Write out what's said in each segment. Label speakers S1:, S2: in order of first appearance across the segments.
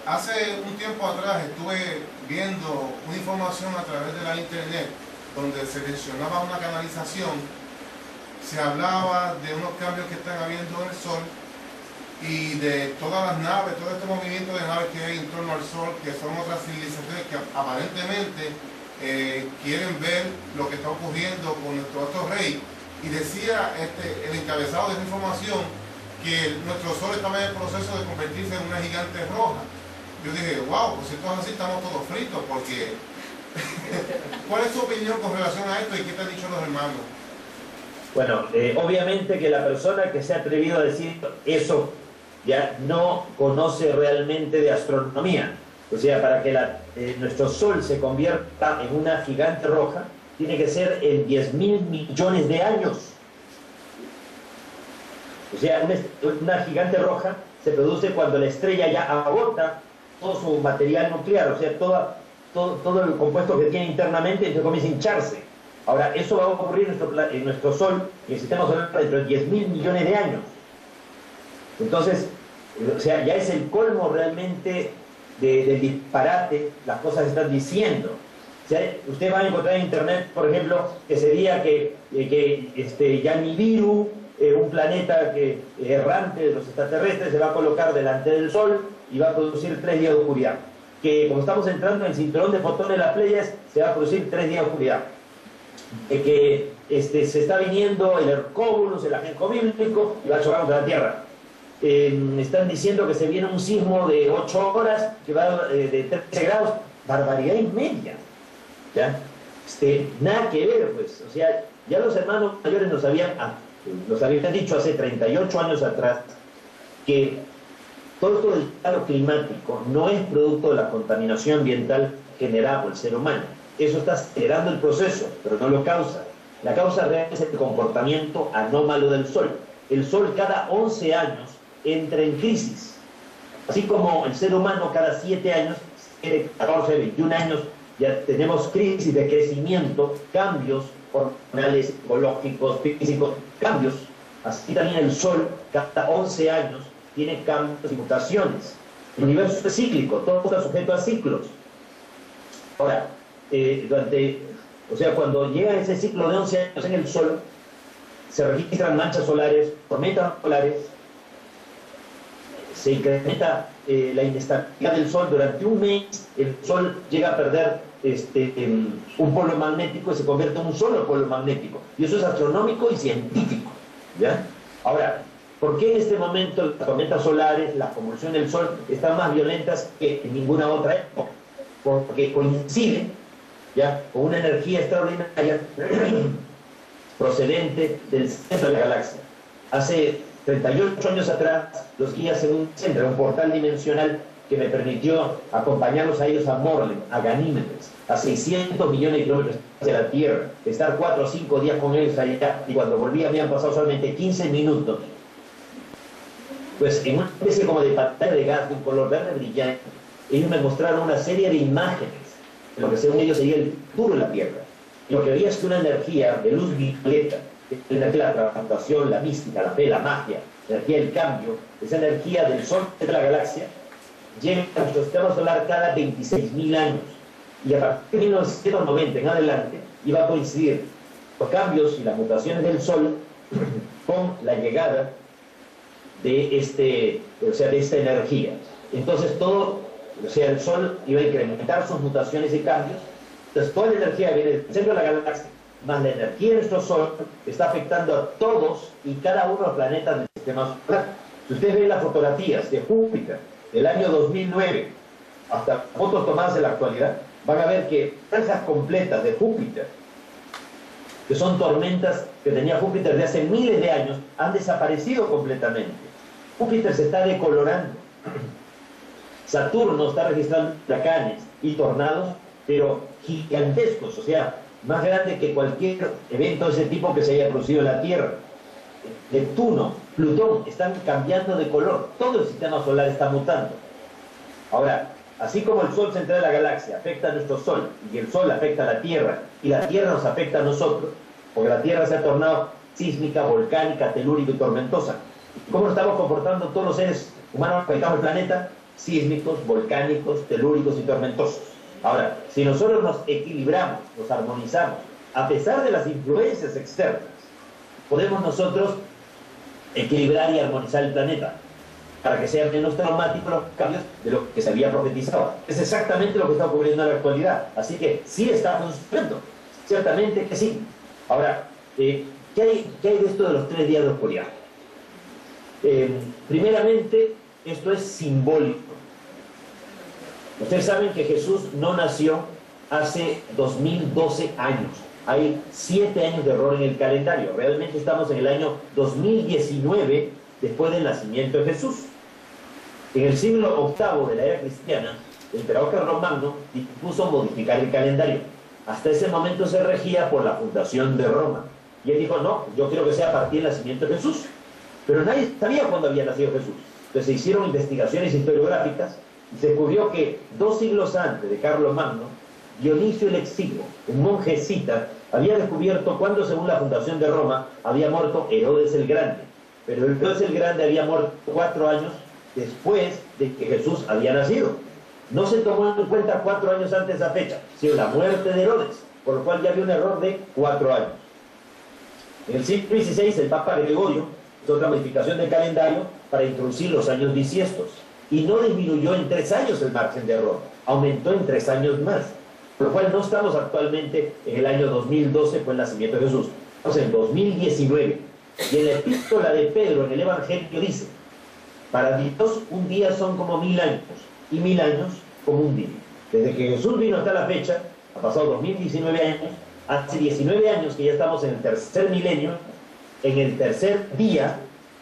S1: Hace un tiempo atrás estuve viendo una información a través de la internet donde se mencionaba una canalización, se hablaba de unos cambios que están habiendo en el Sol y de todas las naves, todo este movimiento de naves que hay en torno al Sol, que son otras civilizaciones que aparentemente quieren ver lo que está ocurriendo con nuestro astro rey. Y decía el encabezado de esa información que nuestro Sol estaba en el proceso de convertirse en una gigante roja. Yo dije, wow, pues si esto es así, estamos todos fritos, porque ¿cuál es tu opinión con relación a esto y qué te han dicho los hermanos?
S2: Bueno, obviamente que la persona que se ha atrevido a decir eso ya no conoce realmente de astronomía. O sea, para que nuestro Sol se convierta en una gigante roja, tiene que ser en 10.000 millones de años. O sea, una gigante roja se produce cuando la estrella ya agota todo su material nuclear, o sea, todo el compuesto que tiene internamente, entonces comienza a hincharse. Ahora, eso va a ocurrir en nuestro Sol, en el sistema solar, dentro de 10.000 millones de años. Entonces, o sea, ya es el colmo realmente del disparate, las cosas que están diciendo. O sea, usted va a encontrar en internet, por ejemplo, que sería que Nibiru, un planeta errante de los extraterrestres, se va a colocar delante del Sol y va a producir 3 días de oscuridad. Que como estamos entrando en el cinturón de fotones de las Pléyades, se va a producir 3 días de oscuridad. Se está viniendo el Hercóbulos, el ajenjo bíblico, y va a chocar contra la Tierra. Están diciendo que se viene un sismo de 8 horas, que va de 13 grados, barbaridad y media. ¿Ya? Nada que ver, pues. O sea, ya los hermanos mayores nos habían dicho hace 38 años atrás que todo esto del cambio climático no es producto de la contaminación ambiental generada por el ser humano. Eso está acelerando el proceso, pero no lo causa. La causa real es el comportamiento anómalo del Sol. El Sol cada 11 años entra en crisis. Así como el ser humano cada 7 años, 14, 21 años, ya tenemos crisis de crecimiento, cambios hormonales, ecológicos, físicos, cambios. Así también el Sol cada 11 años tiene cambios y mutaciones. El universo es cíclico, todo está sujeto a ciclos. Ahora, cuando llega ese ciclo de 11 años en el Sol, se registran manchas solares, tormentas solares, se incrementa la inestabilidad del Sol. Durante un mes el Sol llega a perder un polo magnético y se convierte en un solo polo magnético. Y eso es astronómico y científico, ¿ya? Ahora, ¿por qué en este momento las tormentas solares, la convulsión del Sol, están más violentas que en ninguna otra época? Porque coincide ya con una energía extraordinaria procedente del centro de la galaxia. Hace 38 años atrás, los guías en un centro, un portal dimensional que me permitió acompañarlos a ellos a Morley, a Ganímedes, a 600 millones de kilómetros hacia la Tierra, estar 4 o 5 días con ellos allá, y cuando volví habían pasado solamente 15 minutos. Pues en una especie como de pantalla de gas de un color verde brillante, ellos me mostraron una serie de imágenes de lo que según ellos sería el futuro de la Tierra. Y lo que veía es que una energía de luz violeta, la energía de la transmutación, la mística, la fe, la magia, la energía del cambio, esa energía del Sol de la galaxia, llega a nuestro sistema solar cada 26.000 años. Y a partir de 1990 en adelante iba a coincidir los cambios y las mutaciones del Sol con la llegada de esta energía. Entonces el Sol iba a incrementar sus mutaciones y cambios. Entonces toda la energía que viene del centro de la galaxia, más la energía de nuestro Sol, está afectando a todos y cada uno de los planetas del sistema solar. Si ustedes ven las fotografías de Júpiter del año 2009 hasta fotos tomadas en la actualidad, van a ver que franjas completas de Júpiter, que son tormentas que tenía Júpiter de hace miles de años, han desaparecido completamente. Júpiter se está decolorando. Saturno está registrando huracanes y tornados, pero gigantescos, o sea, más grande que cualquier evento de ese tipo que se haya producido en la Tierra. Neptuno, Plutón están cambiando de color, todo el sistema solar está mutando. Ahora, así como el Sol central de la galaxia afecta a nuestro Sol, y el Sol afecta a la Tierra, y la Tierra nos afecta a nosotros, porque la Tierra se ha tornado sísmica, volcánica, telúrica y tormentosa. ¿Cómo nos estamos comportando todos los seres humanos que habitamos el planeta? sísmicos, volcánicos, telúricos y tormentosos. Ahora, si nosotros nos equilibramos, nos armonizamos, a pesar de las influencias externas, podemos nosotros equilibrar y armonizar el planeta para que sean menos traumáticos los cambios de lo que se había profetizado. Es exactamente lo que está ocurriendo en la actualidad. Así que sí está funcionando. Ciertamente que sí. Ahora, ¿qué hay de esto de los 3 días de oscuridad? Primeramente, esto es simbólico. Ustedes saben que Jesús no nació hace 2012 años. Hay 7 años de error en el calendario. Realmente estamos en el año 2019 después del nacimiento de Jesús. En el siglo VIII de la era cristiana, el emperador Carlos Magno dispuso modificar el calendario. Hasta ese momento se regía por la fundación de Roma. Y él dijo, no, yo quiero que sea a partir del nacimiento de Jesús. Pero nadie sabía cuándo había nacido Jesús. Entonces se hicieron investigaciones historiográficas y se descubrió que 2 siglos antes de Carlos Magno, Dionisio el Exiguo, un monje escita, había descubierto cuándo, según la fundación de Roma, había muerto Herodes el Grande. Pero Herodes el Grande había muerto 4 años después de que Jesús había nacido. No se tomó en cuenta 4 años antes de esa fecha, sino la muerte de Herodes, por lo cual ya había un error de 4 años. En el siglo XVI, el Papa Gregorio hizo otra modificación del calendario para introducir los años bisiestos. Y no disminuyó en 3 años el margen de error, aumentó en 3 años más. Por lo cual no estamos actualmente en el año 2012, fue el nacimiento de Jesús. Estamos en 2019. Y en la epístola de Pedro, en el Evangelio, dice, para Dios un día son como 1000 años, y 1000 años como un día. Desde que Jesús vino hasta la fecha, ha pasado 2019 años, hace 19 años que ya estamos en el tercer milenio, en el tercer día,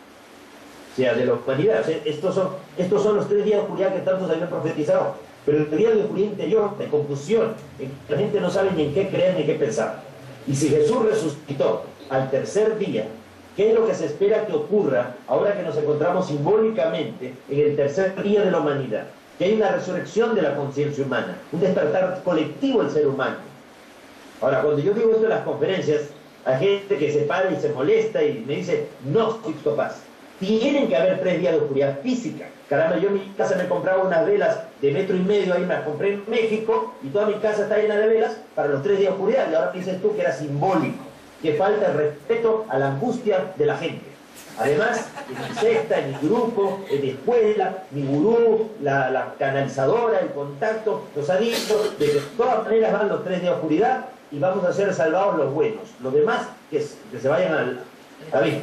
S2: o sea, de la humanidad. O sea, estos son los 3 días de oscuridad que tantos habían profetizado. Pero el día de oscuridad interior, de confusión, en que la gente no sabe ni en qué creer ni en qué pensar. Y si Jesús resucitó al tercer día, ¿qué es lo que se espera que ocurra ahora que nos encontramos simbólicamente en el tercer día de la humanidad? Que hay una resurrección de la conciencia humana, un despertar colectivo del ser humano. Ahora, cuando yo digo esto en las conferencias, hay gente que se para y se molesta y me dice, no, Sixto Paz, tienen que haber 3 días de oscuridad física. Caramba, yo en mi casa me compraba unas velas de 1,5 metros, ahí me las compré en México, y toda mi casa está llena de velas para los 3 días de oscuridad, y ahora me dices tú que era simbólico, que falta el respeto a la angustia de la gente. Además, en mi secta, en mi grupo, en mi escuela, mi gurú, la canalizadora, el contacto, nos ha dicho de que de todas maneras van los 3 días de oscuridad y vamos a ser salvados los buenos. Los demás, que se vayan al abismo.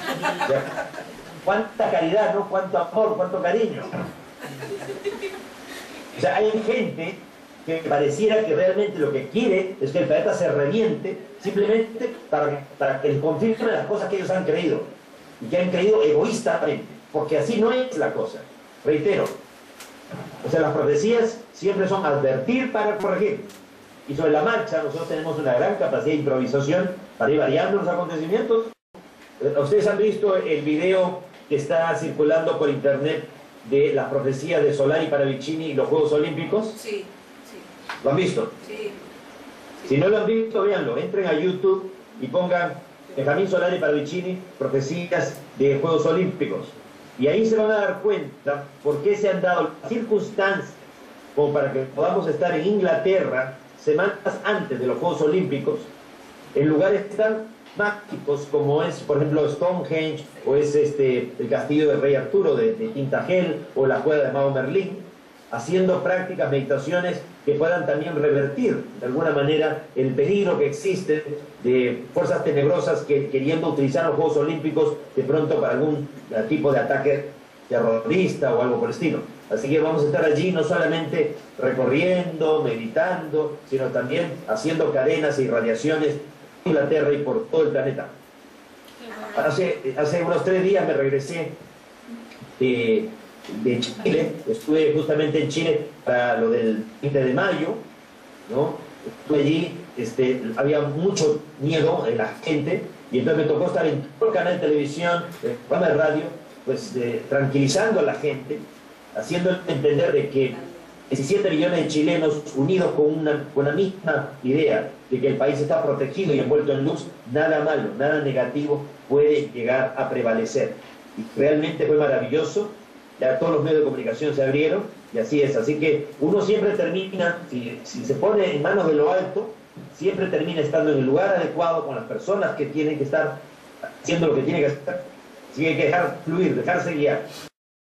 S2: Cuánta caridad, ¿no? Cuánto amor, cuánto cariño. O sea, hay gente que pareciera que realmente lo que quiere es que el planeta se reviente simplemente para que les confirmen las cosas que ellos han creído. Y que han creído egoístamente. Porque así no es la cosa. Reitero. O sea, las profecías siempre son advertir para corregir. Y sobre la marcha nosotros tenemos una gran capacidad de improvisación para ir variando los acontecimientos. Ustedes han visto el video que está circulando por internet de las profecías de Solari para Vicini y los Juegos Olímpicos.
S3: Sí, sí.
S2: ¿Lo han visto?
S3: Sí.
S2: Si no lo han visto, véanlo. Entren a YouTube y pongan Benjamín Solari para Vicini, profecías de Juegos Olímpicos. Y ahí se van a dar cuenta por qué se han dado las circunstancias como para que podamos estar en Inglaterra semanas antes de los Juegos Olímpicos, en lugares tan mágicos como es, por ejemplo, Stonehenge, o es el castillo del rey Arturo de Tintagel, o la cueva de Mago Merlín, haciendo prácticas, meditaciones que puedan también revertir de alguna manera el peligro que existe de fuerzas tenebrosas que queriendo utilizar los Juegos Olímpicos de pronto para algún tipo de ataque terrorista o algo por el estilo. Así que vamos a estar allí no solamente recorriendo, meditando, sino también haciendo cadenas y radiaciones Inglaterra y por todo el planeta. Hace unos 3 días me regresé de Chile, estuve justamente en Chile para lo del 20 de mayo, ¿no? Estuve allí, había mucho miedo en la gente, y entonces me tocó estar en todo el canal de televisión, en el programa de radio, pues tranquilizando a la gente, haciendo entender de que 17 millones de chilenos unidos con una misma idea de que el país está protegido y envuelto en luz, nada malo, nada negativo puede llegar a prevalecer. Y realmente fue maravilloso ya todos los medios de comunicación se abrieron, y así es. Así que uno siempre termina, si se pone en manos de lo alto, siempre termina estando en el lugar adecuado con las personas que tienen que estar haciendo lo que tienen que hacer. Así que hay que dejar fluir, dejarse guiar.